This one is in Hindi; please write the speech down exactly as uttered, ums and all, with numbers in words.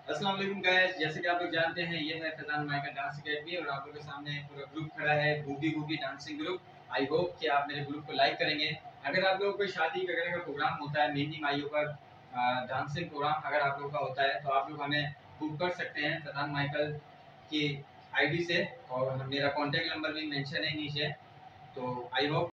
अस्सलाम वालेकुम गाइस, जैसे कि आप लोग जानते हैं ये है फैज़ान माइका डांस अकेडमी और आप लोगों के सामने पूरा ग्रुप खड़ा है, boogie boogie dancing group. I hope कि आप मेरे ग्रुप को लाइक करेंगे। अगर आप लोगों को कोई शादी वगैरह का प्रोग्राम होता है, मेहंदी माइयों का डांसिंग प्रोग्राम अगर आप लोगों का होता है तो आप लोग हमें बुक कर सकते हैं फैज़ान माइकल की आईडी से और मेरा कॉन्टैक्ट नंबर भी मेंशन है नीचे। तो आई होप